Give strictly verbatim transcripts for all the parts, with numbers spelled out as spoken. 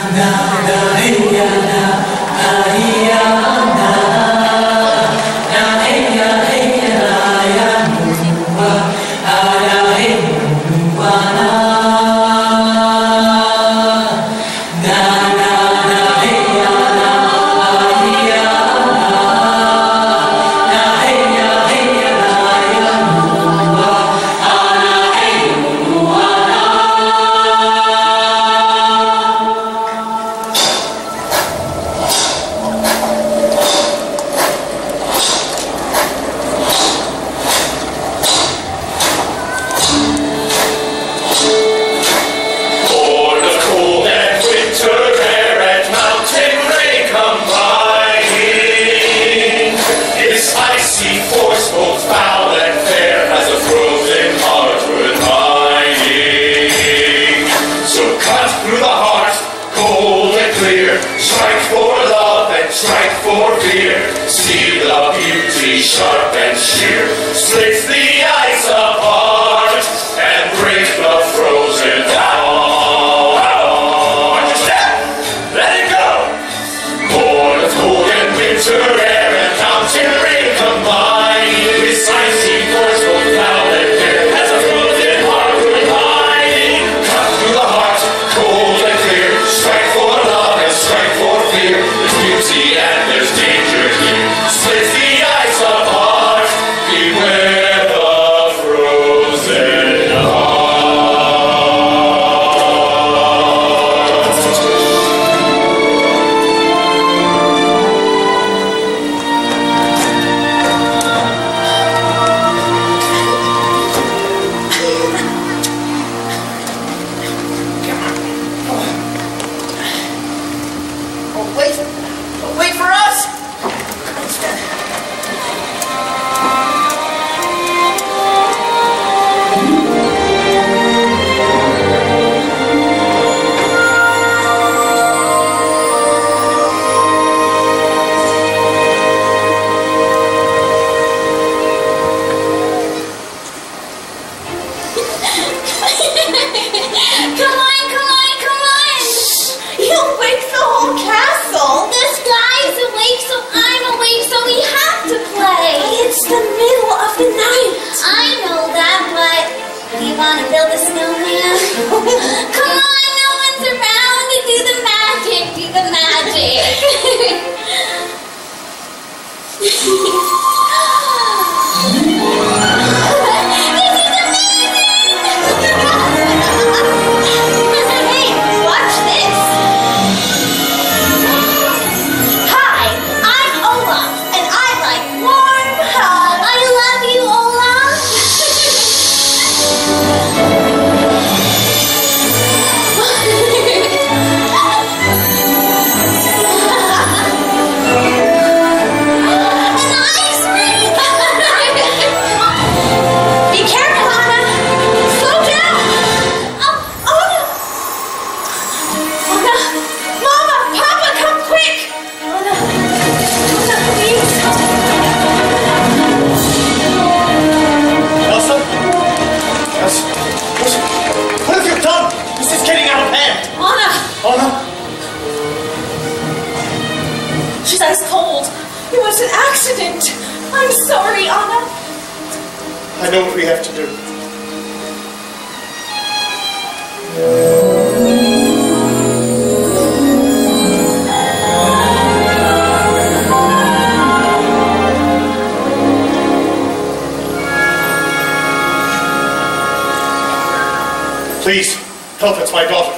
Please, help, it's my daughter.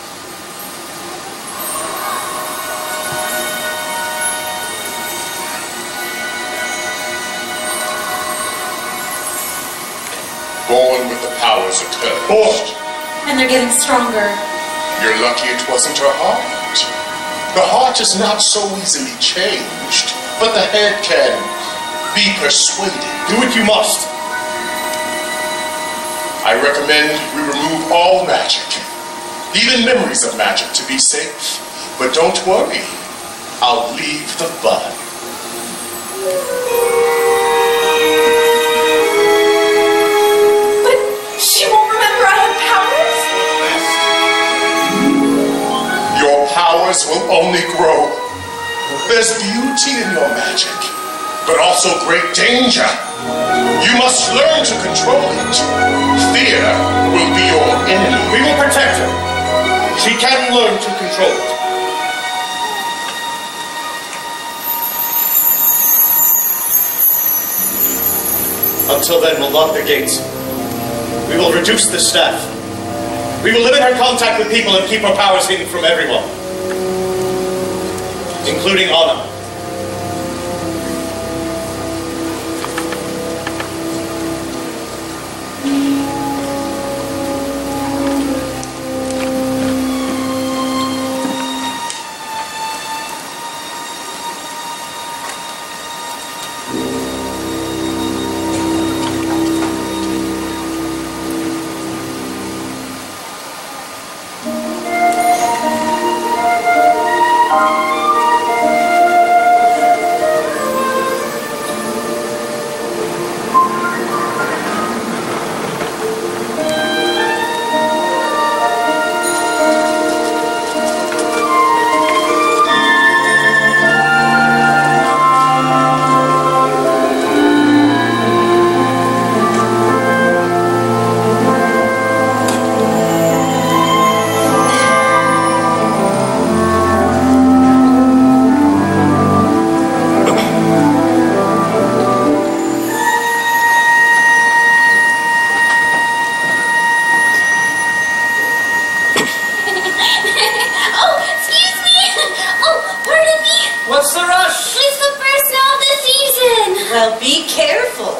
Born with the powers of Turd. Born. And they're getting stronger. You're lucky it wasn't her heart. The heart is not so easily changed, but the head can be persuaded. Do what you must. I recommend we remove all magic, even memories of magic, to be safe. But don't worry, I'll leave the bud. But she won't remember I had powers? Your power There's beauty in your magic, but also great danger. You must learn to control it. Fear will be your enemy. We will protect her. She can learn to control it. Until then, we'll lock the gates. We will reduce the staff. We will limit her contact with people and keep her powers hidden from everyone, including Anna. Well, be careful.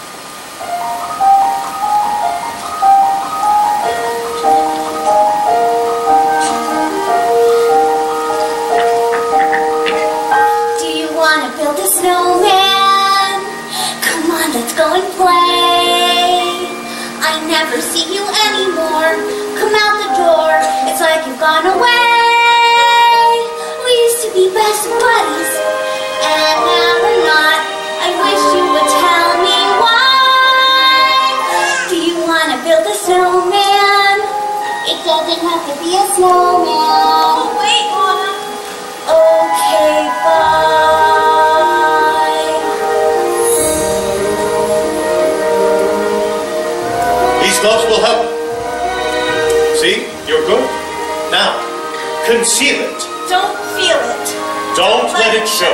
Do you want to build a snowman? Come on, let's go and play. I never see you anymore. Come out the door, it's like you've gone away. We used to be best buddies, and now we're not. I wish you would tell me why. Do you want to build a snowman? It doesn't have to be a snowman. Oh, wait, Mama. Okay, bye. These gloves will help. See? You're good. Now, conceal it. Don't feel it. Don't let it show.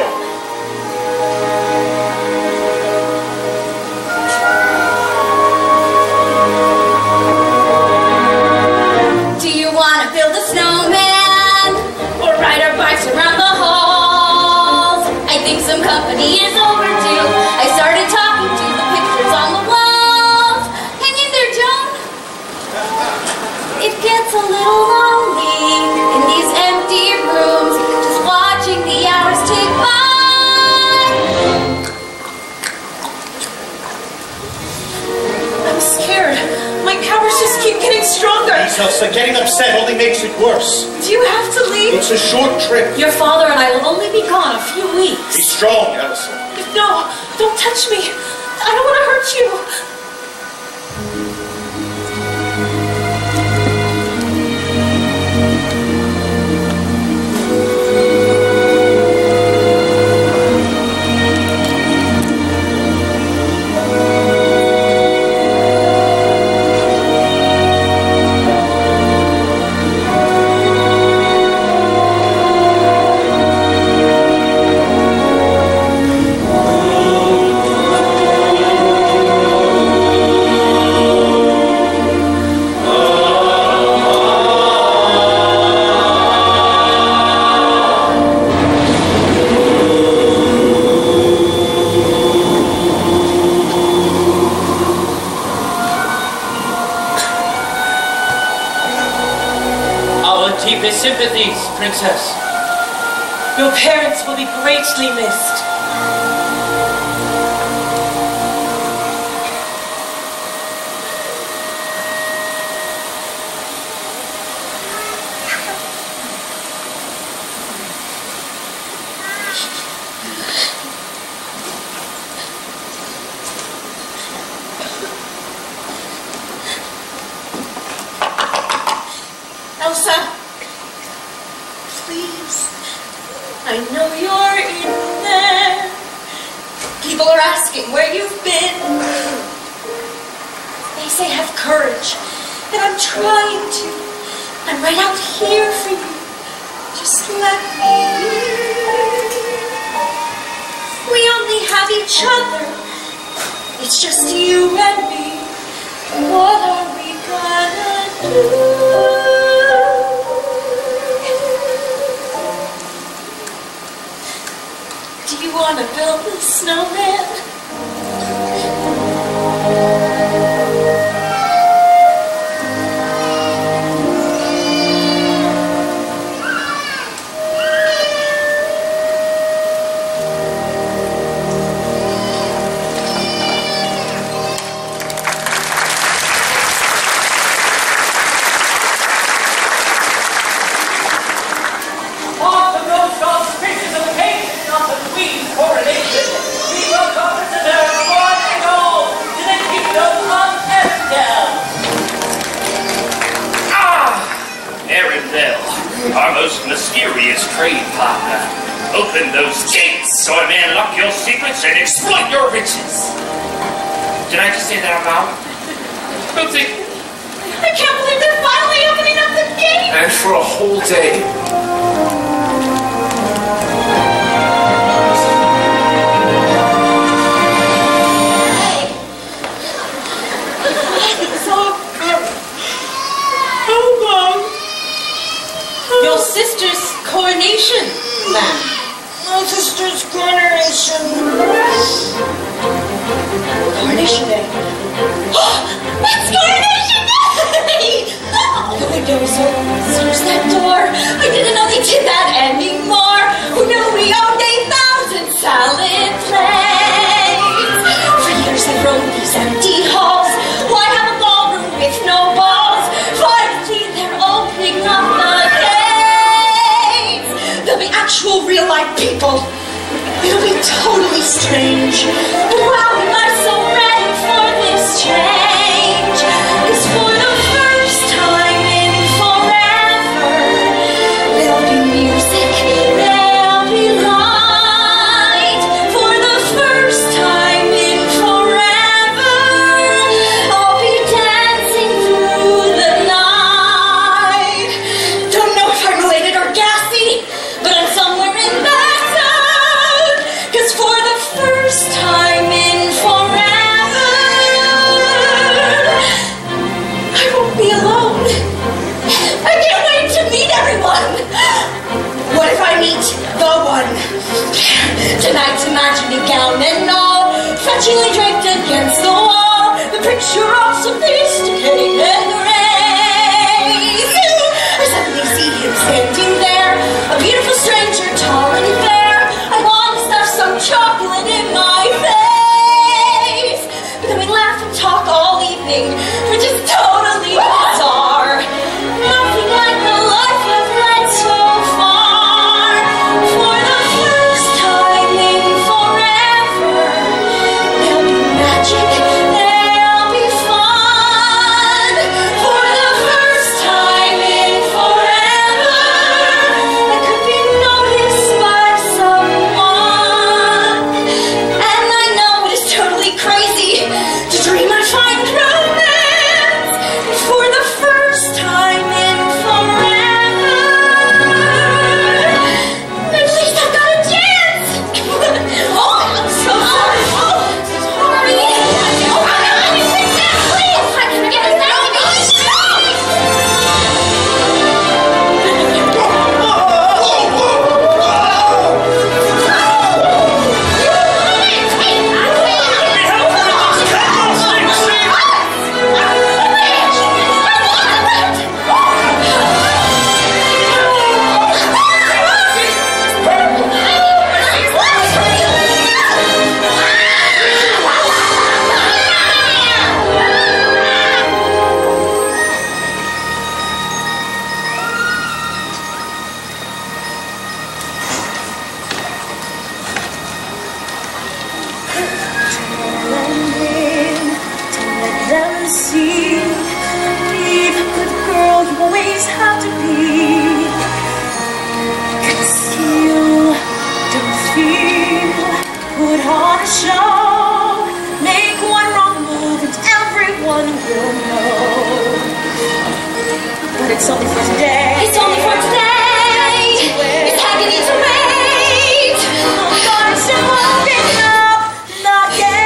Do you want to build a snowman? Or ride our bikes around the halls? I think some company is overdue. I started talking to the pictures on the walls. Hang in there, Joan. It gets a little lonely in these empty rooms, just watching the hours tick by. I'm scared. My powers just keep getting stronger. Lisa, getting upset only makes it worse. Do you have to leave? It's a short trip. Your father and I will only be gone a few weeks. Be strong, Allison. No, don't touch me. I don't want to hurt you. Sympathies, Princess. Your parents will be greatly missed. Elsa, please. I I know you're in there. People are asking where you've been. They say have courage, and I'm trying to. I'm right out here for you. Just let me in. We only have each other. It's just you and me. What are we gonna do? Do you want to build a snowman? Our most mysterious trade partner. Open those gates so I may unlock your secrets and exploit your riches. Did I just say that out loud? Don't think. I can't believe they're finally opening up the gate! And for a whole day. Your sister's coronation, ma'am. My sister's coronation. Coronation day. It's coronation day! The window is open. There's that door. I didn't know they did that anymore. Who knew we owned eight thousand salad plates? For years I've roamed these empty halls. Why have a ballroom with no balls? Finally they're opening up the There'll be actual real-life people. It'll be totally strange. But wow, am I so ready for this change? 'Cause for the first time in forever, there'll be music, there'll be light. For the first time in forever, I'll be dancing through the night. Don't know if I'm related or gassy, but I'm somewhere in that zone. 'Cause for the first time in forever, I won't be alone. I can't wait to meet everyone. What if I meet the one? Tonight's imagining gown and all, fetchingly draped against the wall, the picture of sophisticated grace. I suddenly see him standing there, a beautiful stranger, tall and fair. I want to stuff some chocolate in my face. But then we laugh and talk all evening, which is totally bizarre. Nothing like the life I've led so far. For the first time in forever, there'll be magic, there'll be fun. For the first time in forever, I could be noticed by someone. And I know it is totally crazy to dream I find romance on a show. Make one wrong move and everyone will know. But it's only for today. It's only for today. It's agony to wait. I'm going to open up the gate.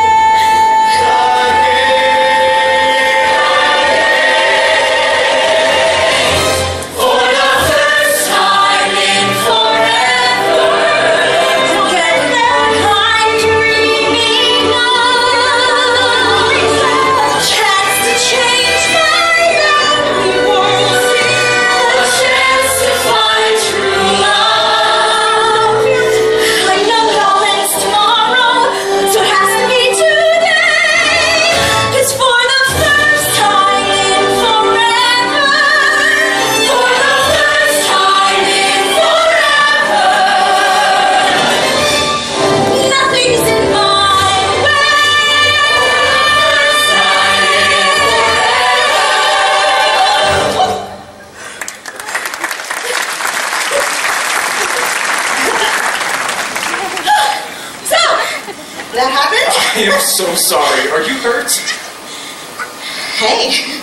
I am so sorry. Are you hurt? Hey.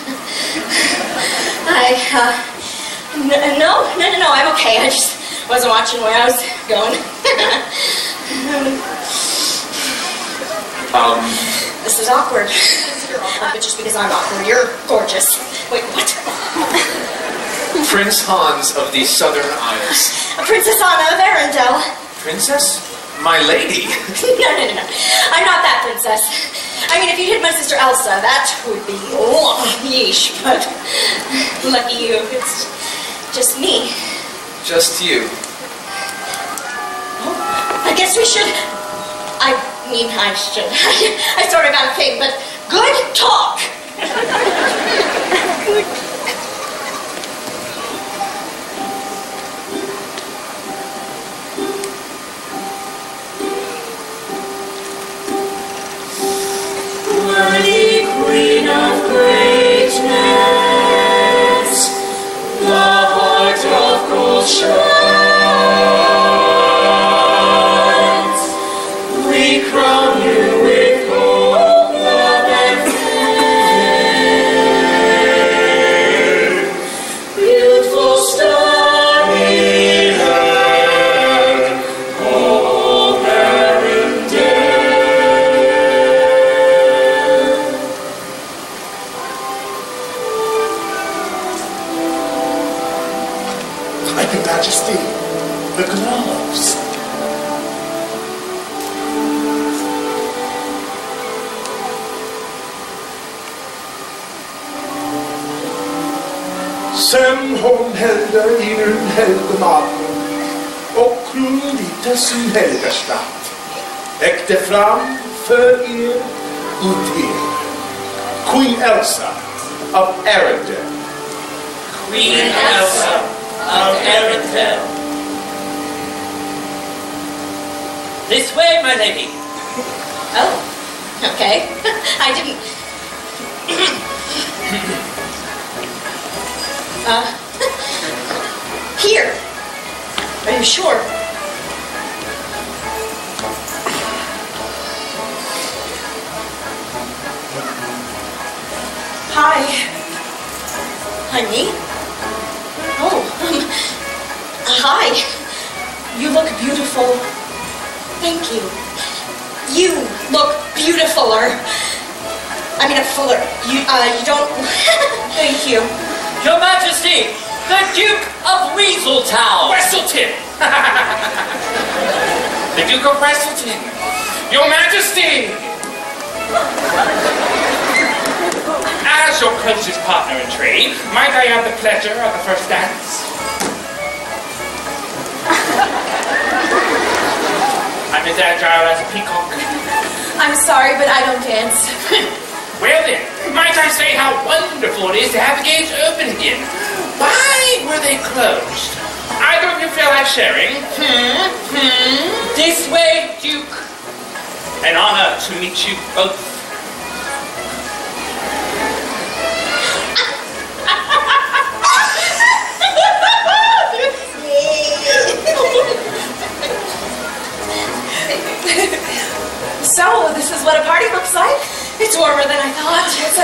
I, uh, n no, no, no, no, I'm okay. I just wasn't watching where I was going. um. This is awkward. You're awkward, but just because I'm awkward, you're gorgeous. Wait, what? Prince Hans of the Southern Isles. Princess Anna of Arendelle. Princess? My lady. No, no, no, no. I'm not that princess. I mean, if you hit my sister Elsa, that would be, oh, yeesh. But lucky you, it's just me. Just you. I guess we should, I mean, I should. I sort of got a thing, but good talk. Worthy Queen of greatness, the heart of gold shines. We crown you with hope, love, and fame. Beautiful starry head, oh Arendelle. Your Majesty, the gloves. Sen hon helgde er helgeman och kronlite sin helgastatt äkte fram för er och till Queen Elsa of Arendelle. Queen Elsa of Arendelle. This way, my lady. Oh, okay. I didn't. uh, here. Are you sure? Hi. Honey? Oh, um, hi. You look beautiful. Thank you. You look beautifuler. I mean, a fuller. You, uh, you don't... Thank you. Your Majesty, the Duke of Weaseltown. Wesselton. The Duke of Wesselton. Your Majesty. As your closest partner in trade, might I have the pleasure of the first dance? I'm as agile as a peacock. I'm sorry, but I don't dance. Well then, might I say how wonderful it is to have the gates open again? Why were they closed? Either of you feel like sharing? Hmm? Hmm? This way, Duke. An honor to meet you both.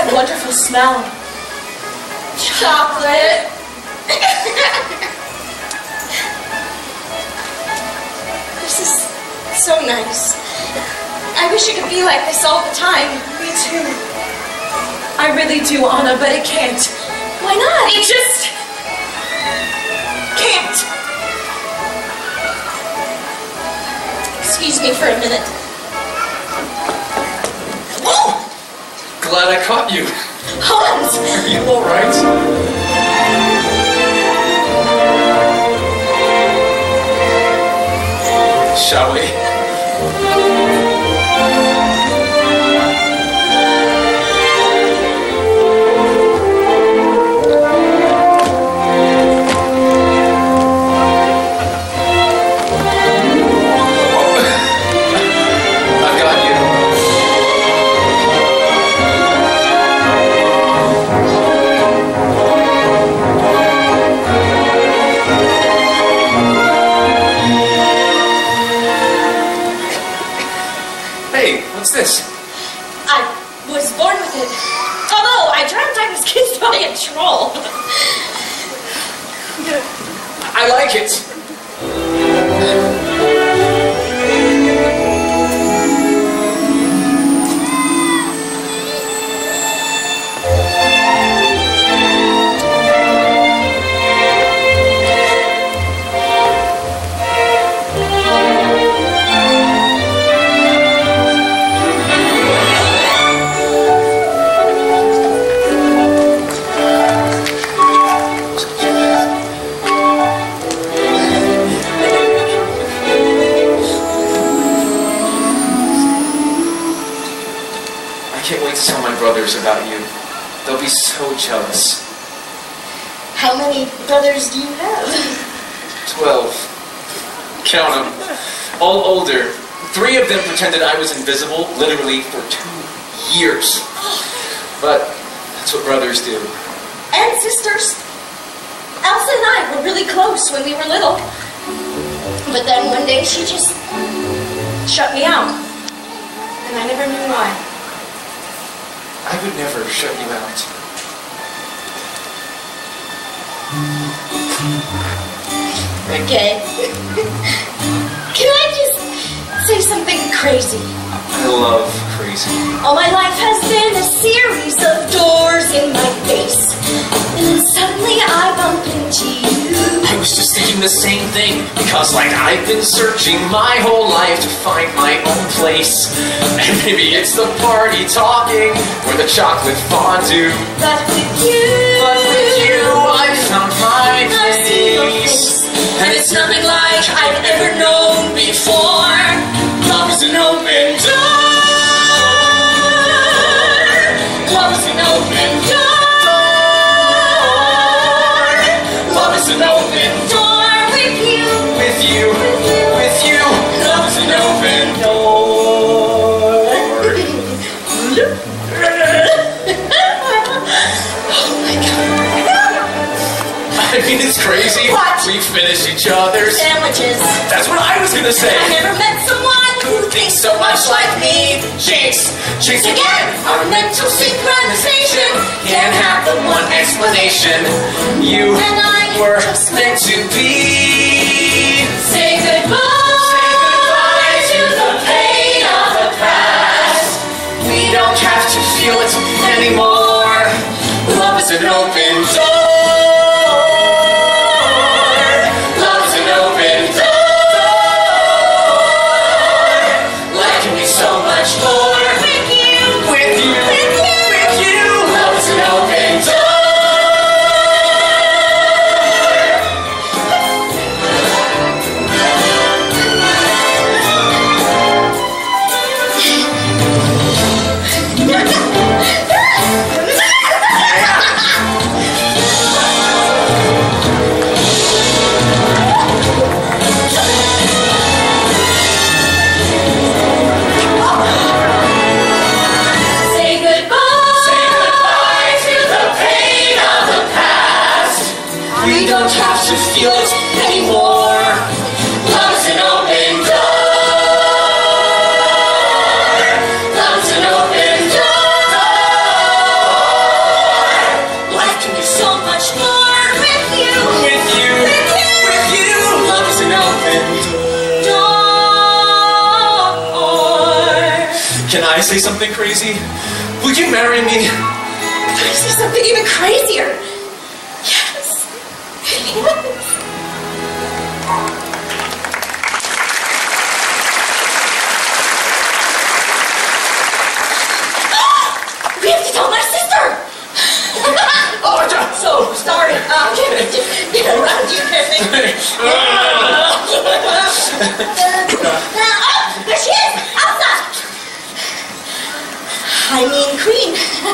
that wonderful smell? Chocolate. This is so nice. I wish it could be like this all the time. Me too. I really do, Anna, but it can't. Why not? It just can't. Excuse me for a minute. Whoa! Glad I caught you. Hans! Are you all right? Shall we? This? I was born with it. Although I dreamt I was kissed by a troll. I like it. About you. They'll be so jealous. How many brothers do you have? Twelve. Count them. All older. Three of them pretended I was invisible, literally for two years. But that's what brothers do. And sisters. Elsa and I were really close when we were little. But then one day she just shut me out. And I never knew why. I would never shut you out. Okay. Can I just say something crazy? I love crazy. All my life has been a series of doors in my face. And then suddenly I bump into you. I was just thinking the same thing, because like I've been searching my whole life to find my own place. And maybe it's the party talking, or the chocolate fondue. But with you, but with you, I found my place. And it's nothing like I've ever known before. Love is an open door. Love is an open door. Love is an open door with you. With you. With you. Love is an open door. Oh my God. I mean, it's crazy. What? We finish each other's Sandwiches. That's what I was gonna say. I never met someone who thinks so much like me. Jinx. Jinx Again, our mental synchronization can't have the one explanation. You and I were just meant to be. Say goodbye. Say goodbye to the pain of the past. We don't have to feel it anymore. Love is an open door. Love is an open door. Life can be so much more. With you. With you. With you. With you. Love is an open door. Say goodbye. Say goodbye to the pain of the past. We don't have to feel it anymore. Love is an open door. Love is an open door. Can I say something crazy? Will you marry me? Can I say something even crazier? Yes. Yes. We have to tell my sister! Oh, I don't. So, sorry. Uh, get, get around you, Kevin. Oh, there she is! Elsa! I mean, Queen.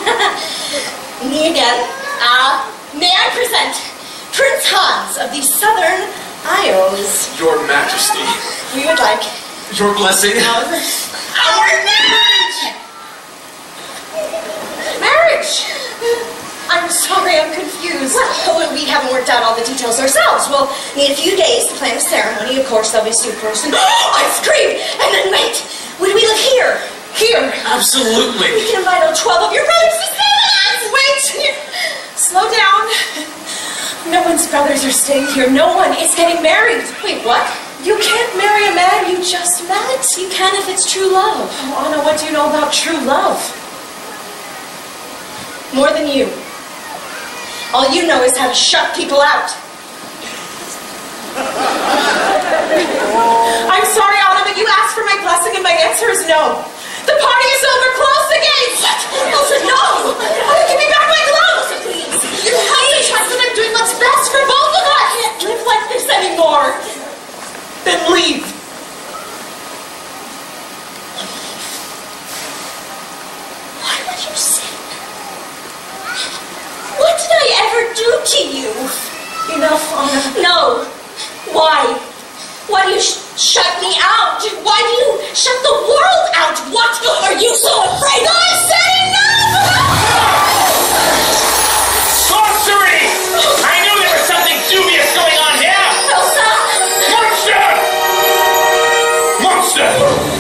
Me again. Uh, may I present Prince Hans of the Southern Isles. Your Majesty. We would like Your blessing. our, our marriage! Marriage! I'm sorry, I'm confused. Well, we haven't worked out all the details ourselves. We'll need a few days to plan a ceremony. Of course, there'll be supers and ice cream. And then wait, would we live here? Here. Absolutely. We can invite all twelve of your brothers to stay with us. Wait. Slow down. No one's brothers are staying here. No one is getting married. Wait, what? You can't marry a man you just met. You can if it's true love. Oh, Anna, what do you know about true love? More than you. All you know is how to shut people out. I'm sorry, Anna, but you asked for my blessing and my answer is no. The party is over. Close the gates. Elsa, no. Oh, give me back my gloves, please. You have to trust that I'm doing what's best for both of us. I can't live like this anymore. Then leave. Why would you say that? What did I ever do to you? Enough, Anna. No. Why? Why do you sh shut me out? Why do you shut the world out? What are you so afraid of? I said enough! Sorcery! I knew there was something dubious going on here! Elsa! Monster! Monster!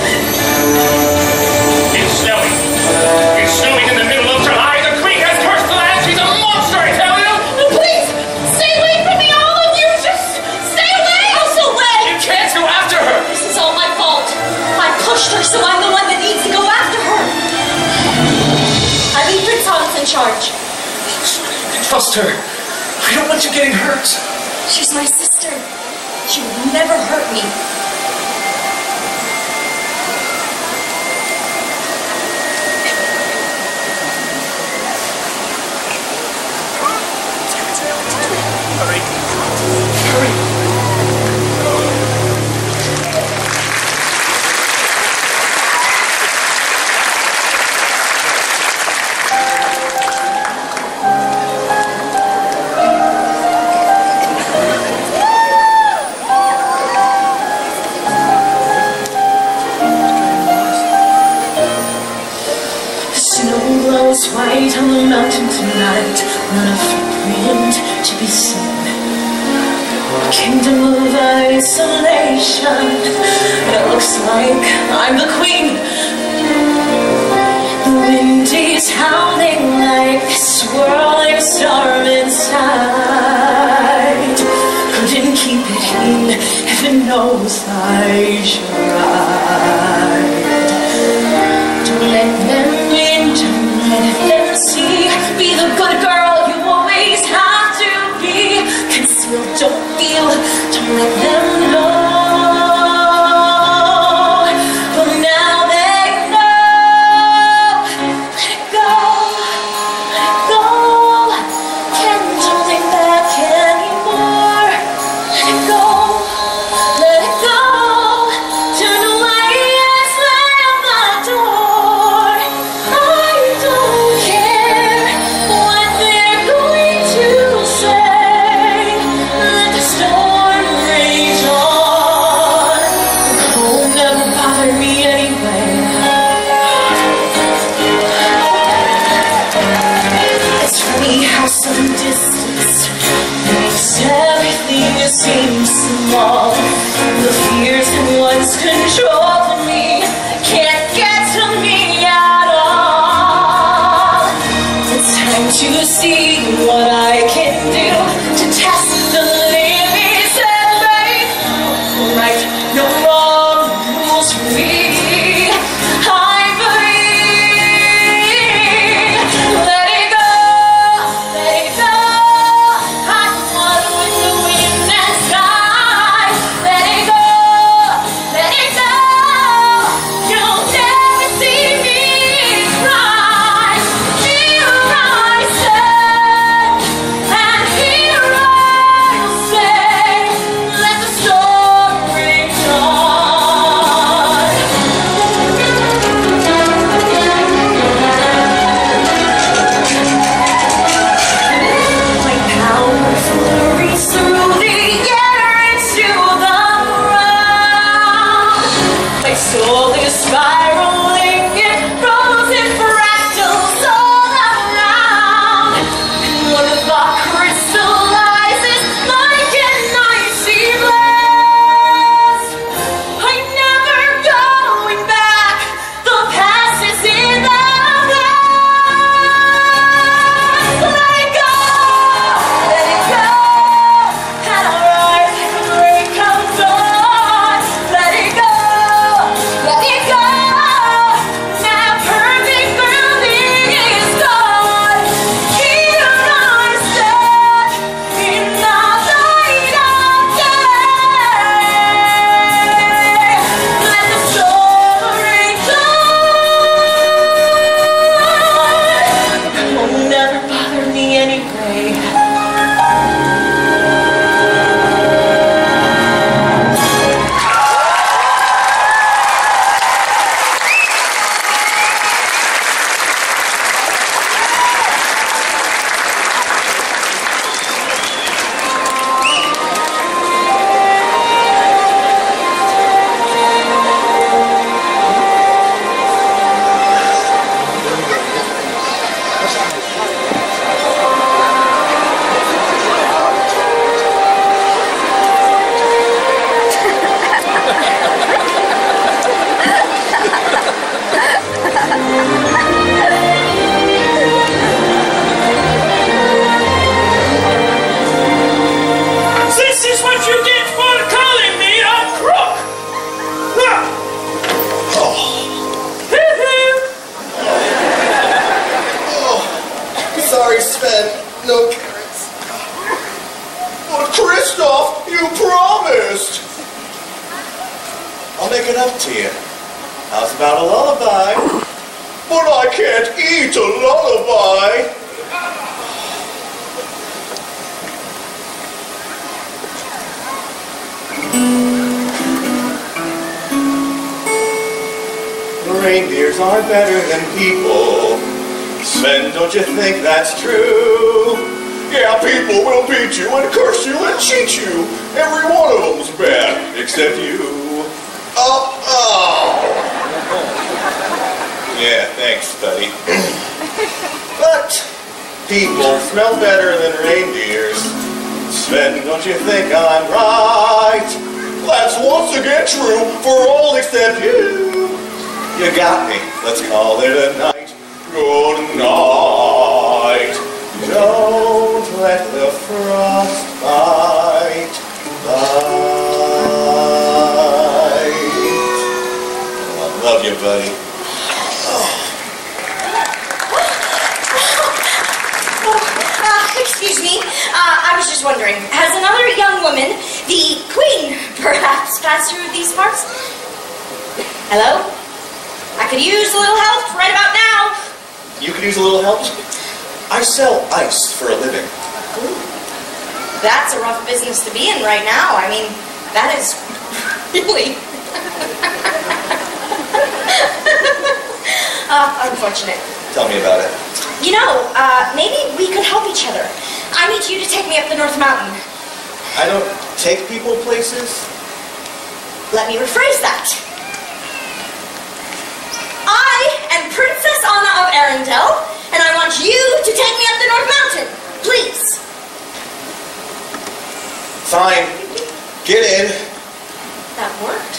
It's snowing. It's snowing in the middle of July. The Queen has cursed the land. She's a monster, I tell you! Please, stay away from me, all of you! Just stay away! Elsa, away! You can't go after her. This is all my fault. I pushed her, so I'm the one that needs to go after her. I leave Prince Hans in charge. You can trust her. I don't want you getting hurt. She's my sister. She would never hurt me. White on the mountain tonight, not a footprint to be seen. A kingdom of isolation. It looks like I'm the queen. The wind is howling like a swirling storm inside. Couldn't keep it in, heaven knows I tried. Don't let them in, don't let them see. Be the good girl you always have to be. Conceal, don't feel, don't let them know. But now they know. Let it go, let it go. Can't hold it back anymore. Let it go, let it go. Turn away and slam the door. I don't care what they're going to say. Let the storm rage on. The cold never bothered me anyway. It's funny how some distance makes everything seem small. The fears that once controlled me can't get to me at all. It's time to see what I can do to test the limits and make right, no wrong rules for me. Hyperion and no carrots. But Kristoff, you promised. I'll make it up to you. How's about a lullaby? But I can't eat a lullaby. Reindeers are better than people. Sven, don't you think that's true? Yeah, people will beat you and curse you and cheat you. Every one of them's bad, except you. Oh, oh. Yeah, thanks, buddy. But people smell better than reindeers. Sven, don't you think I'm right? That's once again true for all except you. You got me. Let's call it a night. Good night. Don't let the frost bite. Bite. Oh, I love you, buddy. Oh, uh, excuse me. Uh, I was just wondering, has another young woman, the queen, perhaps, passed through these parts? Hello? I could use a little help right about now. You could use a little help? I sell ice for a living. Ooh, that's a rough business to be in right now. I mean, that is really uh, unfortunate. Tell me about it. You know, uh, maybe we could help each other. I need you to take me up the North Mountain. I don't take people places. Let me rephrase that. I am Princess Anna of Arendelle, and I want you to take me up the North Mountain. Please. Fine. Get in. That worked.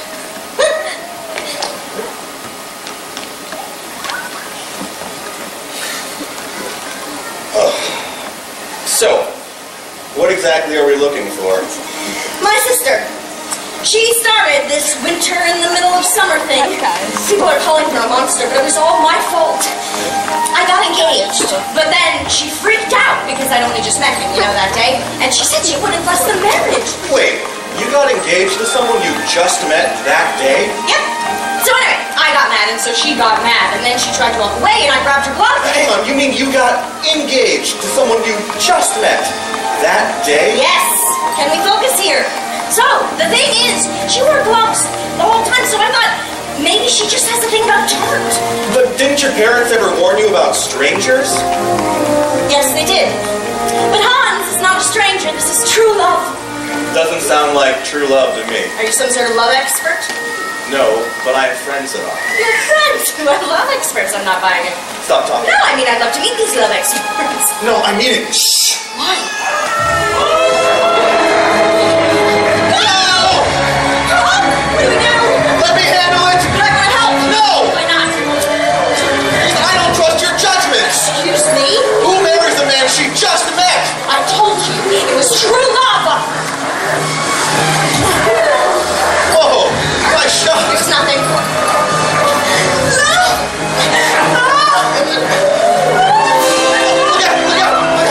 Oh. So, what exactly are we looking for? My sister. She started this winter in the middle of summer thing. People are calling her a monster, but it was all my fault. I got engaged, but then she freaked out because I'd only just met him, you know, that day. And she said she wouldn't bless the marriage. Wait, you got engaged to someone you just met that day? Yep. So anyway, I got mad, and so she got mad, and then she tried to walk away, and I grabbed her glove. Hang on, you mean you got engaged to someone you just met that day? Yes. Can we focus here? So, the thing is, she wore gloves the whole time, so I thought maybe she just has a thing about dirt. But didn't your parents ever warn you about strangers? Yes, they did. But Hans is not a stranger. This is true love. Doesn't sound like true love to me. Are you some sort of love expert? No, but I have friends that are. Your friends who are love experts. I'm not buying it. Stop talking. No, I mean, I'd love to meet these love experts. No, I mean it. Shh. Why? What do we do? Let me handle it. But I want to help. No. Why not? I don't trust your judgments. Excuse me? Who marries the man she just met? I told you it was true love. Whoa, nice shot. There's nothing. Look out, look out, look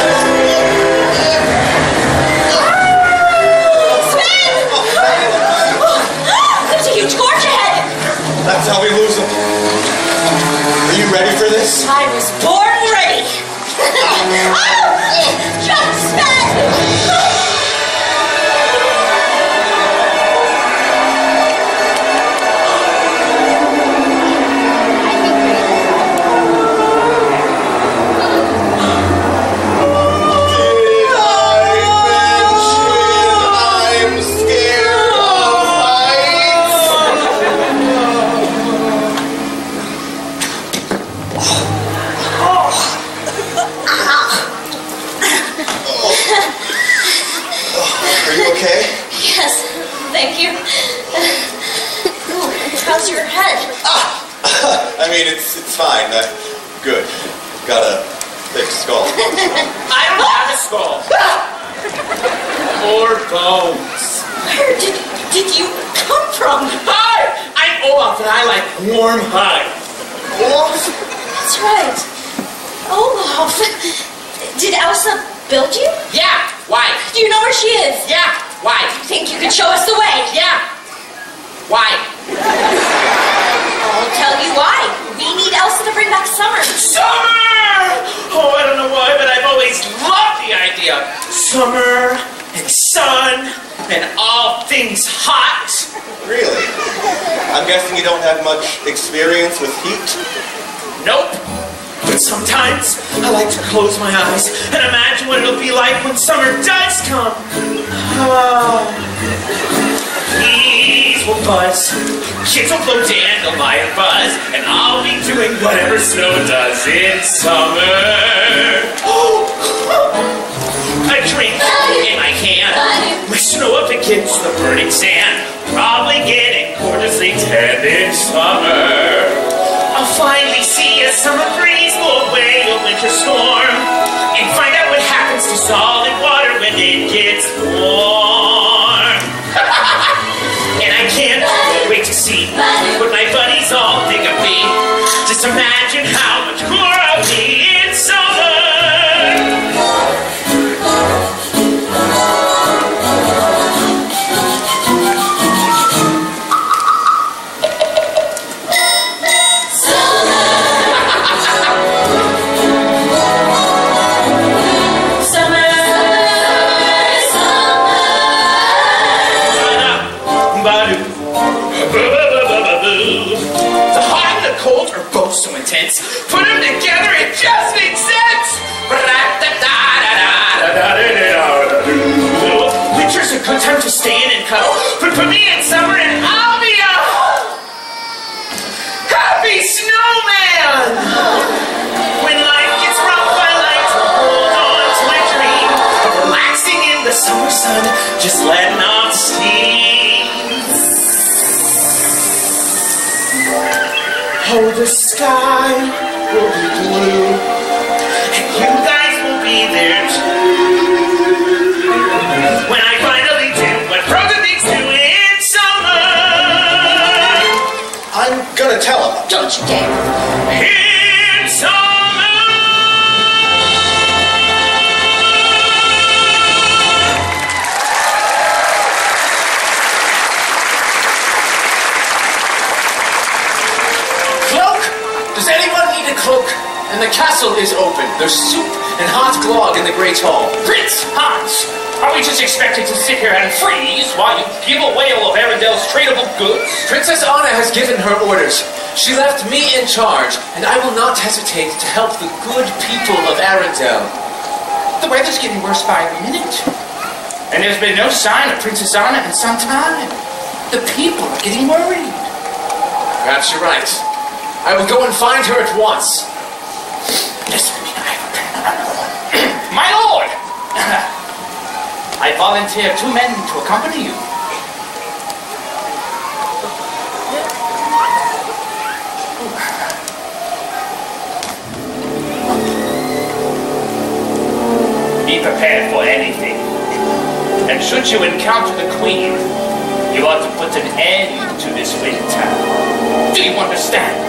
Sven! There's a huge gorge ahead. That's how we lose them. Are you ready for this? I was born ready. Oh! Jump, Sven! Thank you. Ooh, how's your head? Ah, I mean, it's it's fine. Uh, good. Got a thick skull. I don't have a skull. Or bones. Where did did you come from? Hi! I'm Olaf and I like warm hugs. Olaf? That's right. Olaf. Did Elsa build you? Yeah. Why? Do you know where she is? Yeah. Why? Think you could show us the way? Yeah. Why? I'll tell you why. We need Elsa to bring back Summer. Summer! Oh, I don't know why, but I've always loved the idea. Summer and sun and all things hot. Really? I'm guessing you don't have much experience with heat? Nope. But sometimes I like to close my eyes and imagine what it'll be like when summer does come. Oh. Bees will buzz, kids will blow dandelion buzz, and I'll be doing whatever snow does in summer. A drink in my can, with snow up against the burning sand, probably getting gorgeously tanned in summer. I'll finally see a summer breeze blow away a winter storm, and find out what happens to solid water when it gets warm. And I can't wait to see what my buddies all think of me. Just imagine how much cooler I'll be in summer. So intense. Put them together, it just makes sense. Winter's a good time to stay in and cuddle, but put me in summer and I'll be a happy snowman. When life gets rough, I like to hold on to my dream of relaxing in the summer sun, just letting off steam. Oh, the sky will be blue, and you guys will be there too. When I finally do what frozen things do in summer, I'm gonna tell him. Don't you dare. In summer. Does anyone need a cloak? And the castle is open. There's soup and hot glog in the Great Hall. Prince Hans, are we just expected to sit here and freeze while you give away all of Arendelle's tradable goods? Princess Anna has given her orders. She left me in charge, and I will not hesitate to help the good people of Arendelle. The weather's getting worse by the minute. And there's been no sign of Princess Anna in some time. The people are getting worried. Perhaps you're right. I will go and find her at once. Yes, my lord! I volunteer two men to accompany you. Be prepared for anything. And should you encounter the Queen, you ought to put an end to this winter. Do you understand?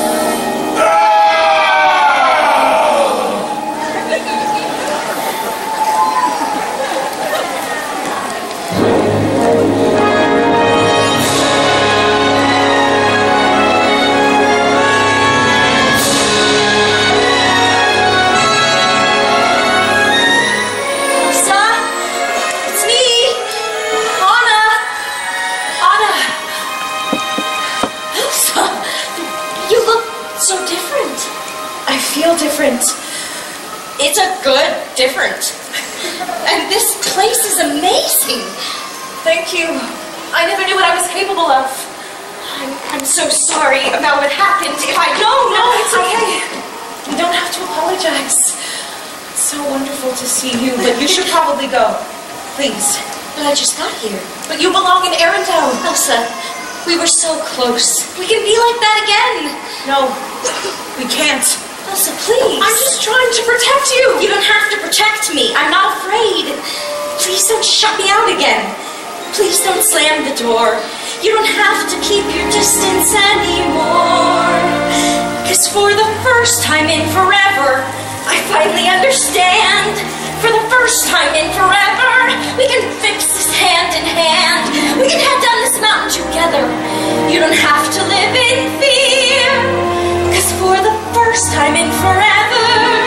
Different. It's a good different. And this place is amazing. Thank you. I never knew what I was capable of. I'm, I'm so sorry about what happened. If I No, no, it's okay. You don't have to apologize. It's so wonderful to see you, but you should probably go. Please. But I just got here. But you belong in Arendelle. Elsa, we were so close. We can be like that again. No, we can't. Elsa, please. I'm just trying to protect you. You don't have to protect me. I'm not afraid. Please don't shut me out again. Please don't slam the door. You don't have to keep your distance anymore. Because for the first time in forever, I finally understand. For the first time in forever, we can fix this hand in hand. We can head down this mountain together. You don't have to live in fear. Cause for the first time in forever,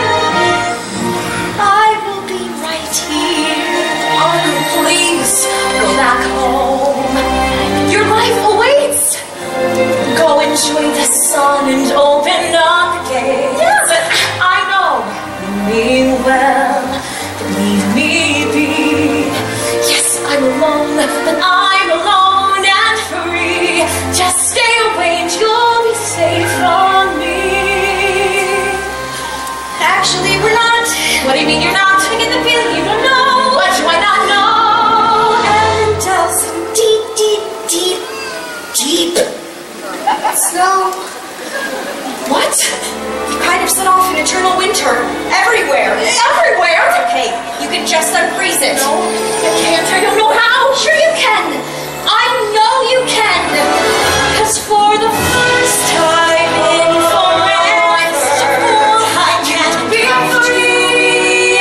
I will be right here. Oh, please, go back home. Your life awaits. Go enjoy the sun and open up the gates. Yes. But I know you mean well. Leave me be. Yes, I'm alone, but I'm alone and free. Just stay away and you'll be safe from me. Actually, we're not. What do you mean you're not? I get the feeling you don't know. What do I not know? And uh, some deep, deep, deep, deep snow. What? You kind of set off an eternal winter. Everywhere. Everywhere. Okay, you can just unfreeze it. No, I can't. I don't know how. Sure you can. I know you can. Because for the first time in forever, I can't be free.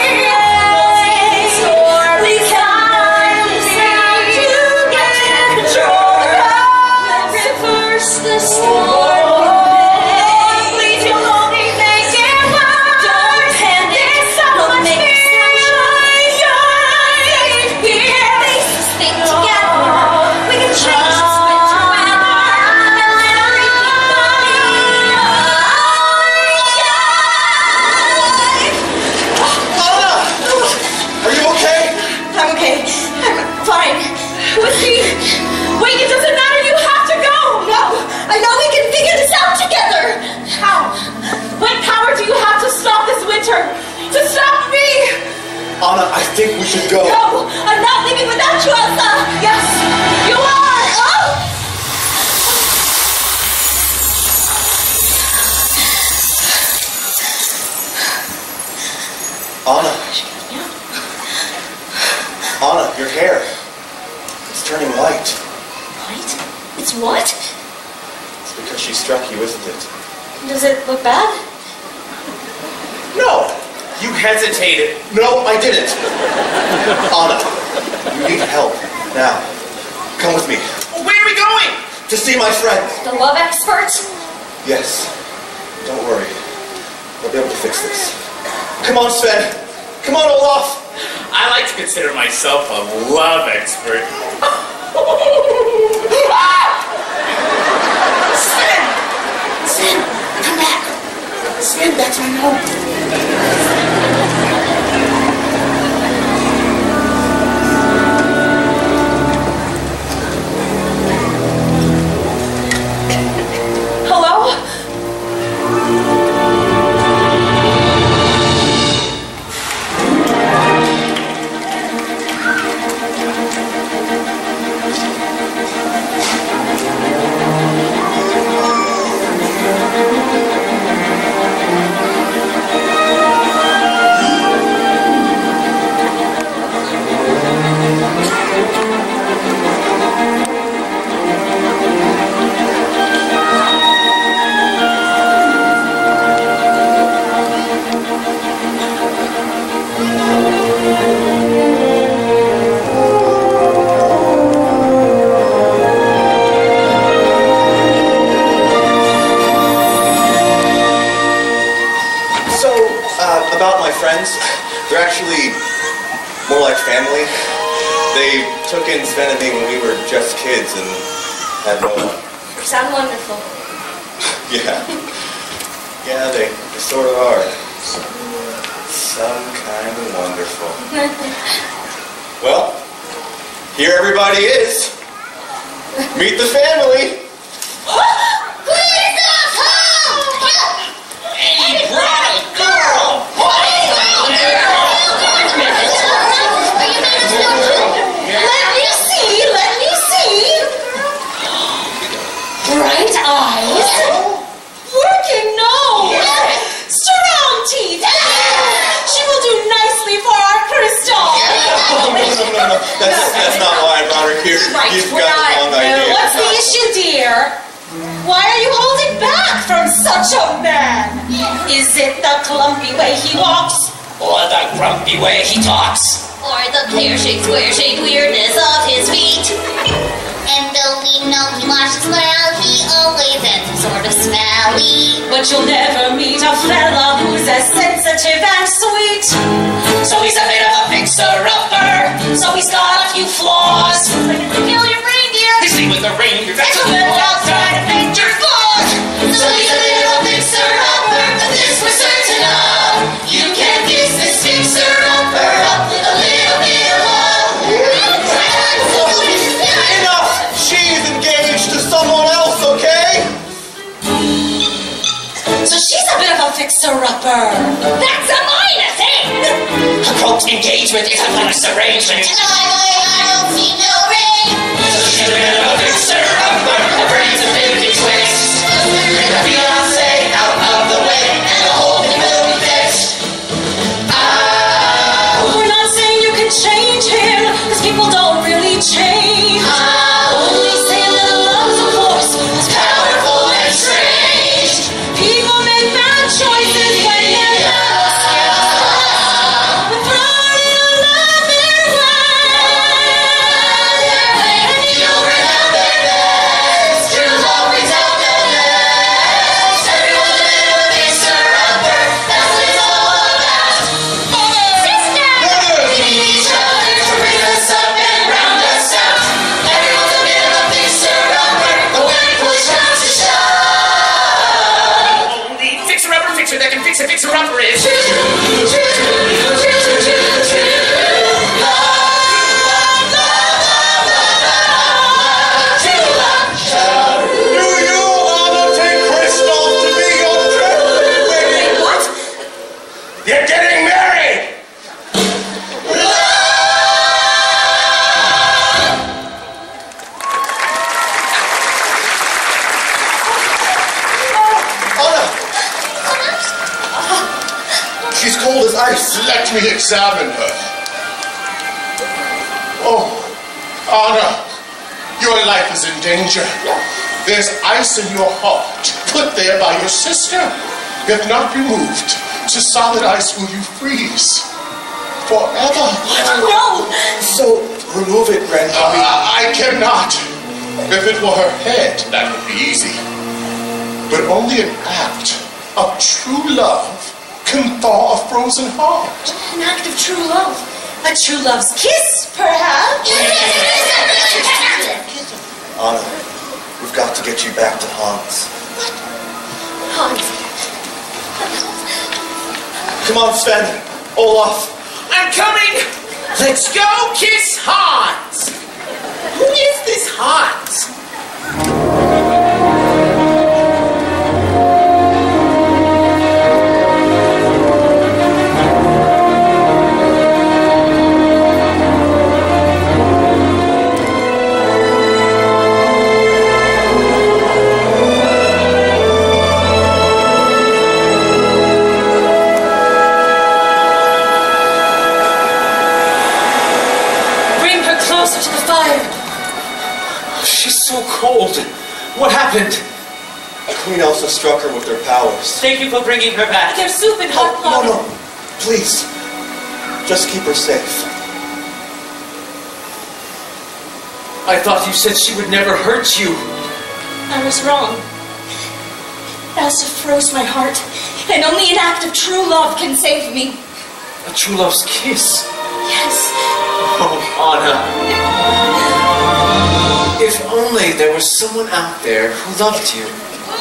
We can't get control. Reverse the storm. Anna, I think we should go. No, I'm not leaving without you, Elsa. Yes, you are. Oh. Anna. Anna, your hair. It's turning white. White? It's what? It's because she struck you, isn't it? Does it look bad? No. You hesitated. No, I didn't. Anna, you need help. Now, come with me. Where are we going? To see my friend. The love expert? Yes. Don't worry. We'll be able to fix this. Come on, Sven. Come on, Olaf. I like to consider myself a love expert. Sven! Sven, come back. Sven, that's my home. They're actually more like family. They took in Sven and me when we were just kids and had no one. You sound wonderful. Yeah. Yeah, they, they sort of are. Some kind of wonderful. Well, here everybody is. Meet the family. Hey, bride, girl! What is out there? Let me see, let me see. Bright eyes. Working nose. Strong teeth. She will do nicely for our crystal. No, no, no, no, no. That's, that's not why I brought her here. Right, You've we're got not. the wrong idea. What's the issue, dear? Why are you holding back from such a man? Is it the clumpy way he walks? Or the grumpy way he talks? Or the pear-shaped, square-shaped weirdness of his feet? And though we know he washes well, he always ends sort of smelly. But you'll never meet a fella who's as sensitive and sweet. So he's a bit of a fixer-upper. So he's got a few flaws. Like a peculiar reindeer. You sleep with the reindeer. That's a little outside of nature's laws. So he's a bit of a fixer-upper, but this we're certain of. You can't fix this fixer-upper up with a little bit of love. Enough! She's engaged to someone else, okay? So she's a bit of a fixer-upper. That's a minor thing. A quote engagement is a nice arrangement. And I, I don't see no ring. So she's a bit of a fixer-upper. Her brains are fifty twists. Bring the fiancé out of the way, and the whole thing will be fixed. Ah, We're not saying you can change him, because people don't really change. ah, Only say a little love's a force. It's powerful and strange. People make bad choices when they're not scared. But throw a little love their way. And you'll bring out their best. True love brings out their best. Everyone's a bit of a fixer-upper. That's what it's all about. Brothers! We need each other to bring us up and round us out. Everyone's a bit of a fixer-upper, but when push comes to shove, only fixer-upper fixer that can fix a fixer-upper is true, true, true, true, true, true, true. Love, love, love, love, love, true love. Do you want to take Christoph to be your trip? Wait, What? you're getting married! Anna! She's cold as ice. Let me examine her. Oh, Anna, your life is in danger. There's ice in your heart, put there by your sister. If not removed, to solid ice will you freeze forever. No! So, remove it, Grandpa. I, I cannot. If it were her head, that would be easy. But only an act of true love can thaw a frozen heart. An act of true love. A true love's kiss, perhaps? Anna, we've got to get you back to Hans. Hans. Come on, Sven. Olaf. I'm coming! Let's go kiss Hans! Who is this Hans? Bring her closer to the fire. She's so cold. What happened? Queen Elsa struck her with their powers. Thank you for bringing her back. There's soup and hot No, water. no. Please. Just keep her safe. I thought you said she would never hurt you. I was wrong. Elsa froze my heart, and only an act of true love can save me. A true love's kiss. Yes. Oh, Anna. If only there was someone out there who loved you.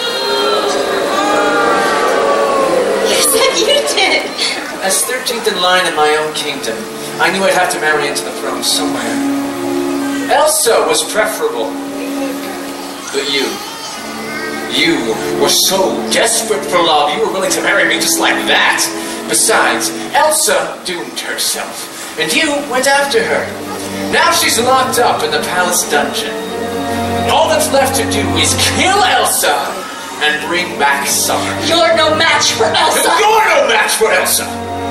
You said you did. As thirteenth in line in my own kingdom, I knew I'd have to marry into the throne somewhere. Elsa was preferable. But you, you were so desperate for love, you were willing to marry me just like that. Besides, Elsa doomed herself, and you went after her. Now she's locked up in the palace dungeon. All that's left to do is kill Elsa and bring back Summer. You're no match for Elsa. You're no match for Elsa!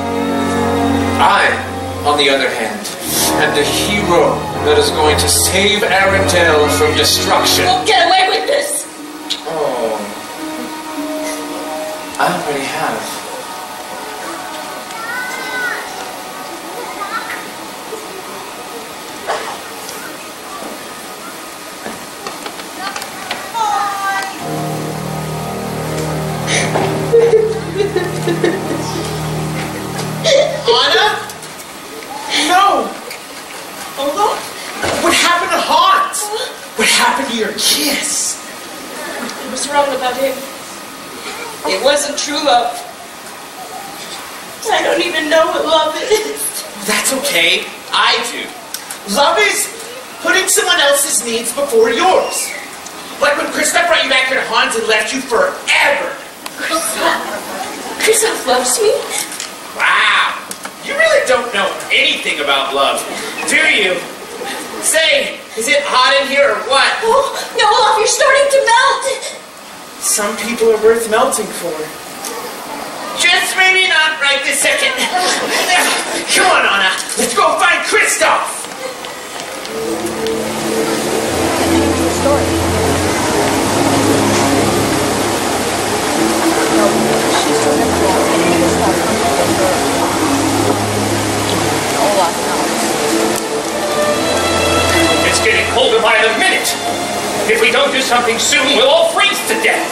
I, on the other hand, am the hero that is going to save Arendelle from destruction. Won't get away with this. I already have. Anna? No! Although, what happened to Hans? What happened to your kiss? I was wrong about him. It wasn't true love. I don't even know what love is. That's okay. I do. Love is putting someone else's needs before yours. Like when Kristoff brought you back here to Hans and left you forever. Kristoff? Kristoff loves me? Wow. You really don't know anything about love, do you? Say, is it hot in here or what? Oh, no, Olaf, you're starting to melt. Some people are worth melting for. Just maybe not right this second. Come on, Anna. Let's go find Kristoff. It's getting colder by the minute. If we don't do something soon, we'll all freeze to death.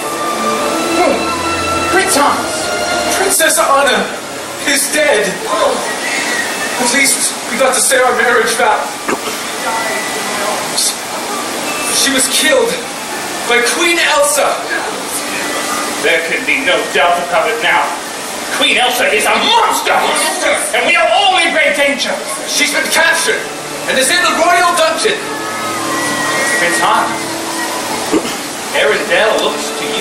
Princess! Princess Anna is dead. At least we got to say our marriage vow. She was killed by Queen Elsa. There can be no doubt about it now. Queen Elsa is a monster! And we are all in great danger. She's been captured and is in the royal dungeon. Prince Hans, Arendelle looks to you.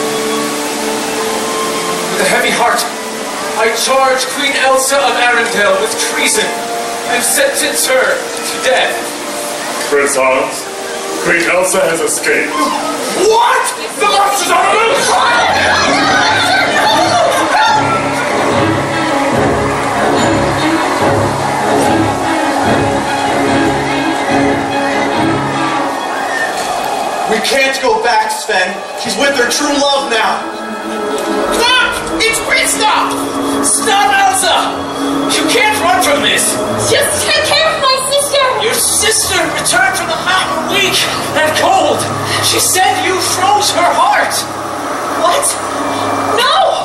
With a heavy heart, I charge Queen Elsa of Arendelle with treason and sentence her to death. Prince Hans, Queen Elsa has escaped. What? The monster's on the loose! We can't go back, Sven. She's with her true love now. Look! It's Kristoff! Stop, Elsa! You can't run from this. Just take care of my sister. Your sister returned from the mountain weak and cold. She said you froze her heart. What? No!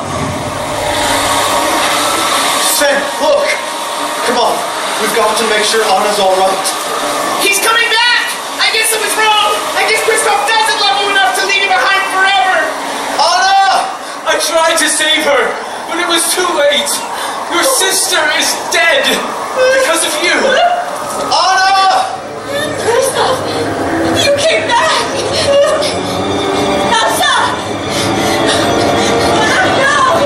Sven, look! Come on. We've got to make sure Anna's all right. He's coming back! I guess I was wrong. I guess Kristoff doesn't love you enough to leave you behind forever. Anna! I tried to save her, but it was too late. Your sister is dead because of you. Anna! Kristoff, you came back. Elsa! No!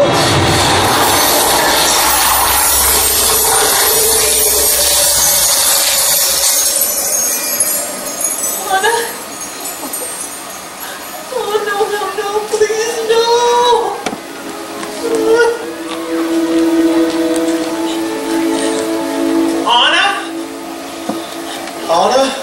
Anna? Oh, no, no, no, please, no! Anna? Anna?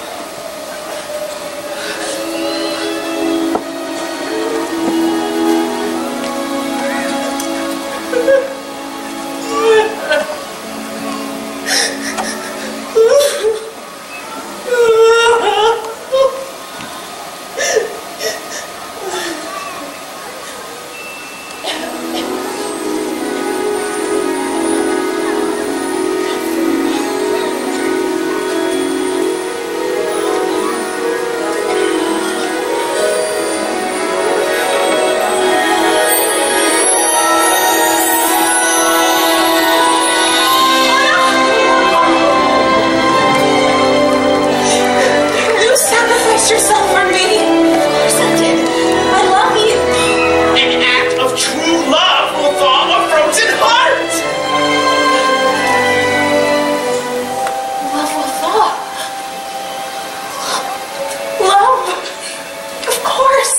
You sacrificed yourself for me. Of course I did. I love you. An act of true love will thaw a frozen heart. Love will thaw. Love. Of course.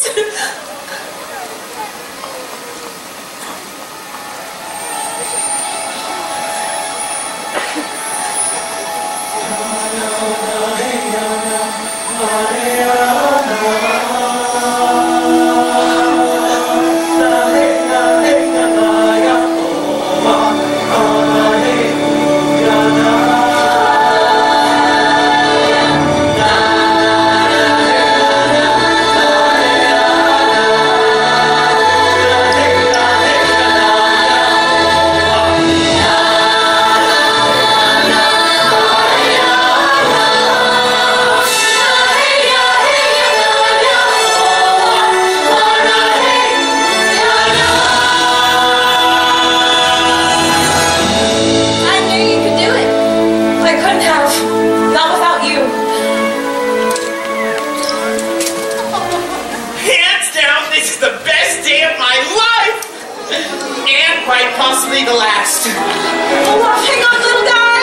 leave the last. Olaf, hang on, little guy.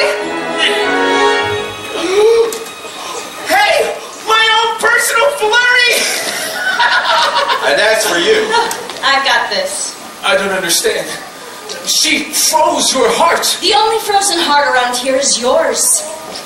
Hey, my own personal flurry. And that's for you. I've got this. I don't understand. She froze your heart. The only frozen heart around here is yours.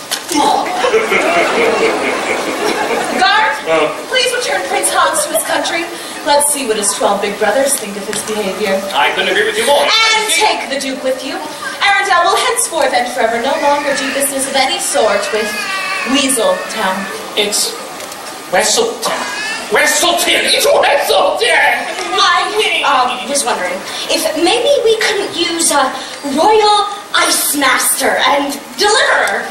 Guard, please return Prince Hans to his country. Let's see what his twelve big brothers think of his behavior. I couldn't agree with you more. And take the Duke with you. Arendelle will henceforth and forever no longer do business of any sort with Weasel Town. It's Wesseltown. Wesselton! It's Wesselton! I um, was wondering if maybe we couldn't use a Royal Ice Master and Deliverer.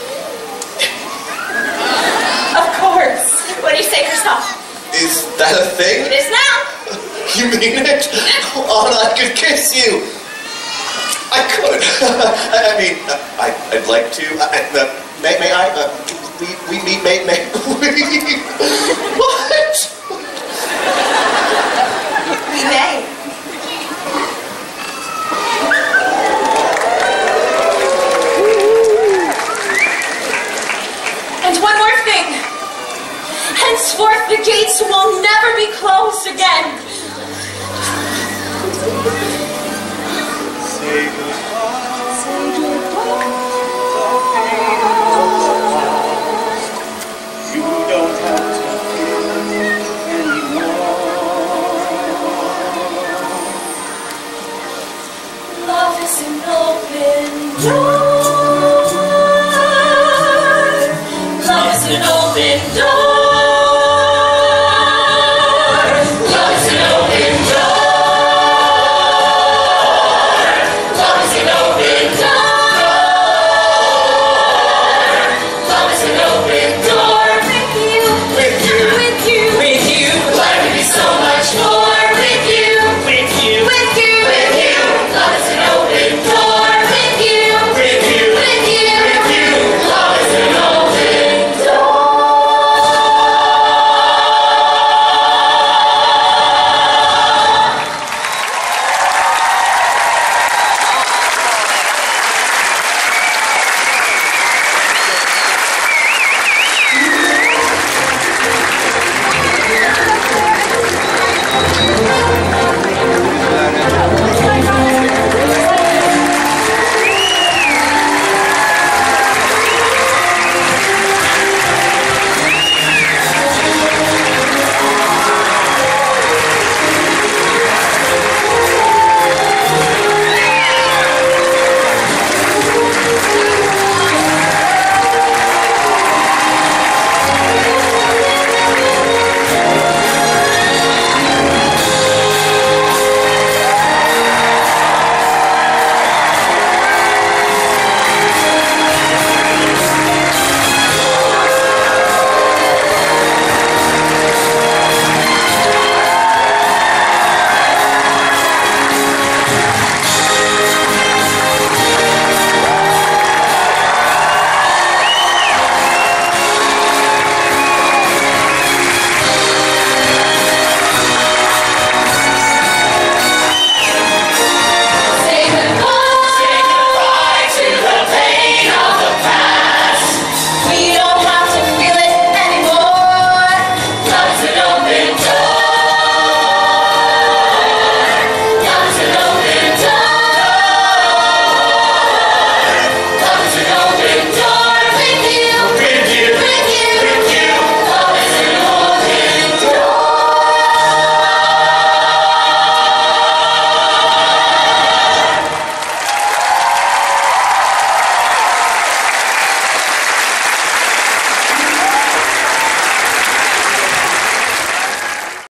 Of course. What do you say, Christoph? Is that a thing? It is now. You mean it? Oh, I could kiss you. I could. I mean, uh, I, I'd like to. Uh, uh, may, may I? Uh, we, we, we, may, may, we. What? We may. And one more thing. Henceforth, the gates will never be closed again. Say goodbye. Say goodbye. You don't have to fear anymore. Love is an open door. Love is an open door.